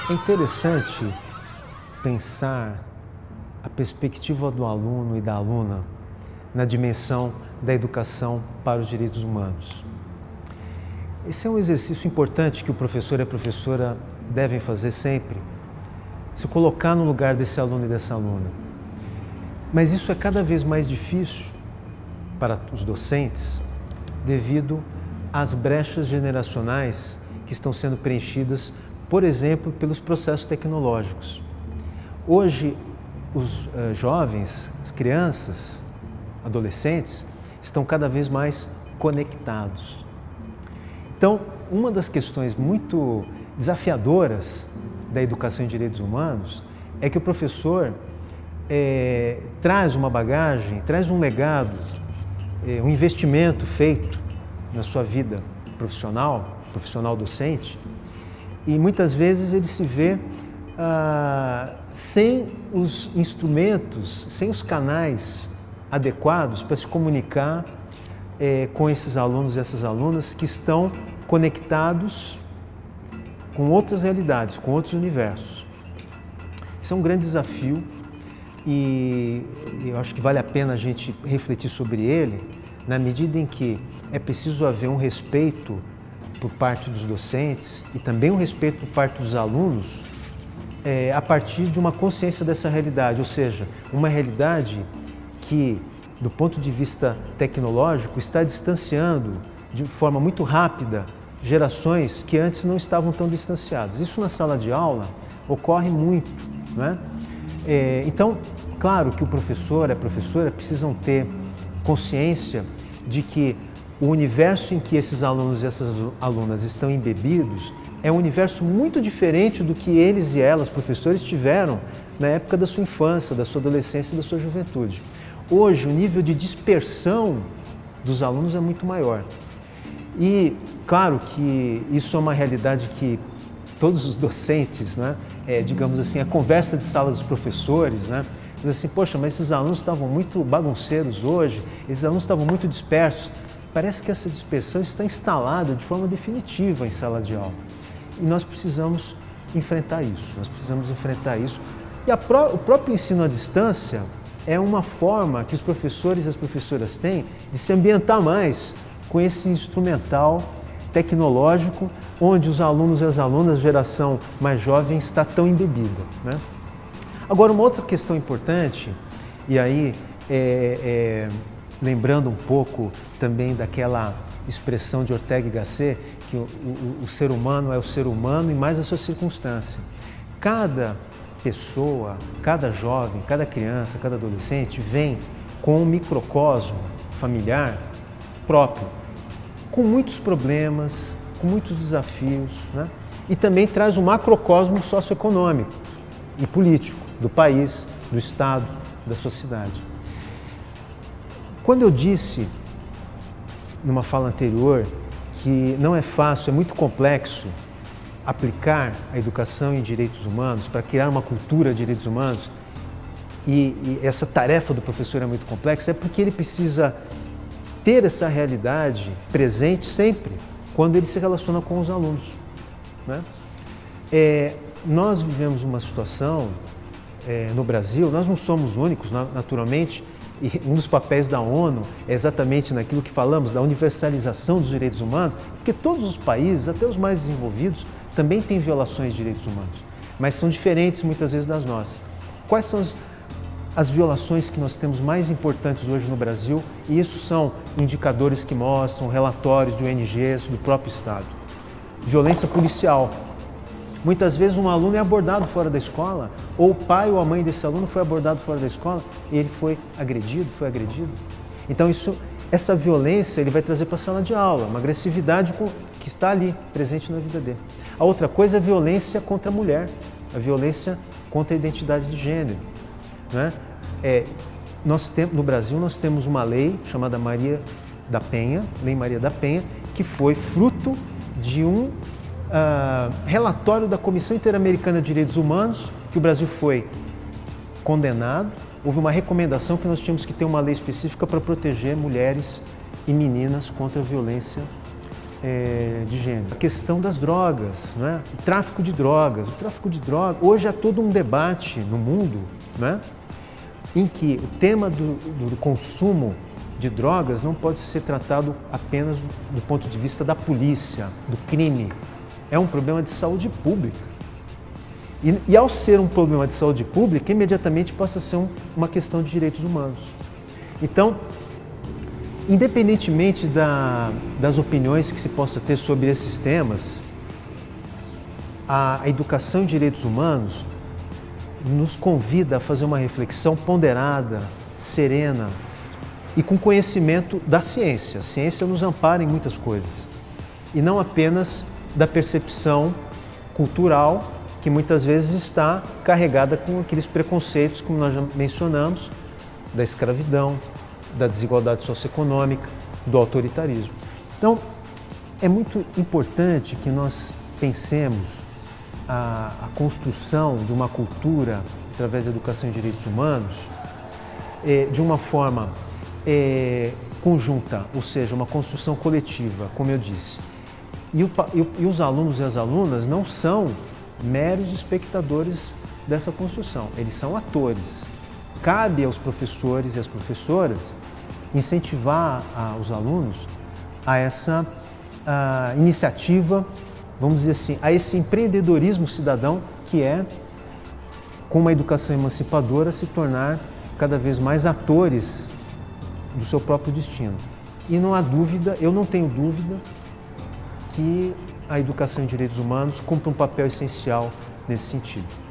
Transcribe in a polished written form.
É interessante pensar a perspectiva do aluno e da aluna na dimensão da educação para os direitos humanos. Esse é um exercício importante que o professor e a professora devem fazer sempre, se colocar no lugar desse aluno e dessa aluna. Mas isso é cada vez mais difícil para os docentes devido às brechas generacionais que estão sendo preenchidas, por exemplo, pelos processos tecnológicos. Hoje, os jovens, as crianças, adolescentes, estão cada vez mais conectados. Então, uma das questões muito desafiadoras da educação em direitos humanos é que o professor traz uma bagagem, traz um legado, um investimento feito na sua vida profissional docente, e muitas vezes ele se vê sem os instrumentos, sem os canais adequados para se comunicar com esses alunos e essas alunas que estão conectados com outras realidades, com outros universos. Isso é um grande desafio e eu acho que vale a pena a gente refletir sobre ele, na medida em que é preciso haver um respeito por parte dos docentes e também um respeito por parte dos alunos a partir de uma consciência dessa realidade, ou seja, uma realidade que, do ponto de vista tecnológico, está distanciando de forma muito rápida gerações que antes não estavam tão distanciadas. Isso na sala de aula ocorre muito, não é? Então, claro que o professor e a professora precisam ter consciência de que o universo em que esses alunos e essas alunas estão embebidos é um universo muito diferente do que eles e elas, professores, tiveram na época da sua infância, da sua adolescência e da sua juventude. Hoje, o nível de dispersão dos alunos é muito maior. E, claro que isso é uma realidade que todos os docentes, né, digamos assim, a conversa de sala dos professores, né, diz assim, poxa, mas esses alunos estavam muito bagunceiros hoje, esses alunos estavam muito dispersos. Parece que essa dispersão está instalada de forma definitiva em sala de aula. E nós precisamos enfrentar isso, E o próprio ensino à distância é uma forma que os professores e as professoras têm de se ambientar mais com esse instrumental tecnológico, onde os alunos e as alunas, geração mais jovem, está tão embebida, né? Agora, uma outra questão importante, e aí lembrando um pouco também daquela expressão de Ortega y Gasset, que o ser humano é o ser humano e mais a sua circunstância. Cada pessoa, cada jovem, cada criança, cada adolescente vem com um microcosmo familiar próprio, com muitos problemas, com muitos desafios, né? E também traz um macrocosmo socioeconômico e político do país, do Estado, da sociedade. Quando eu disse, numa fala anterior, que não é fácil, é muito complexo aplicar a educação em direitos humanos para criar uma cultura de direitos humanos, e essa tarefa do professor é muito complexa, é porque ele precisa ter essa realidade presente sempre quando ele se relaciona com os alunos, né? Nós vivemos uma situação no Brasil, nós não somos únicos, naturalmente, e um dos papéis da ONU é exatamente naquilo que falamos, da universalização dos direitos humanos, porque todos os países, até os mais desenvolvidos, também têm violações de direitos humanos, mas são diferentes muitas vezes das nossas. Quais são as violações que nós temos mais importantes hoje no Brasil? E isso são indicadores que mostram, relatórios de ONGs, do próprio Estado. Violência policial. Muitas vezes um aluno é abordado fora da escola, ou o pai ou a mãe desse aluno foi abordado fora da escola e ele foi agredido. Então essa violência ele vai trazer para a sala de aula, uma agressividade que está ali, presente na vida dele. A outra coisa é a violência contra a mulher, a violência contra a identidade de gênero, né? No Brasil nós temos uma lei chamada Maria da Penha, Lei Maria da Penha, que foi fruto de um relatório da Comissão Interamericana de Direitos Humanos, que o Brasil foi condenado. Houve uma recomendação que nós tínhamos que ter uma lei específica para proteger mulheres e meninas contra a violência de gênero. A questão das drogas, né? O tráfico de drogas. O tráfico de drogas, hoje há todo um debate no mundo, né? Em que o tema do consumo de drogas não pode ser tratado apenas do ponto de vista da polícia, do crime. É um problema de saúde pública. E ao ser um problema de saúde pública, imediatamente passa a ser uma questão de direitos humanos. Então, independentemente das opiniões que se possa ter sobre esses temas, a educação em direitos humanos nos convida a fazer uma reflexão ponderada, serena e com conhecimento da ciência. A ciência nos ampara em muitas coisas e não apenas da percepção cultural que muitas vezes está carregada com aqueles preconceitos, como nós já mencionamos, da escravidão, da desigualdade socioeconômica, do autoritarismo. Então, é muito importante que nós pensemos a construção de uma cultura, através da educação em direitos humanos, de uma forma conjunta, ou seja, uma construção coletiva, como eu disse. E os alunos e as alunas não são meros espectadores dessa construção, eles são atores. Cabe aos professores e às professoras incentivar os alunos a essa iniciativa, vamos dizer assim, a esse empreendedorismo cidadão que é, com uma educação emancipadora, se tornar cada vez mais atores do seu próprio destino. E não há dúvida, eu não tenho dúvida, que a educação em direitos humanos cumpre um papel essencial nesse sentido.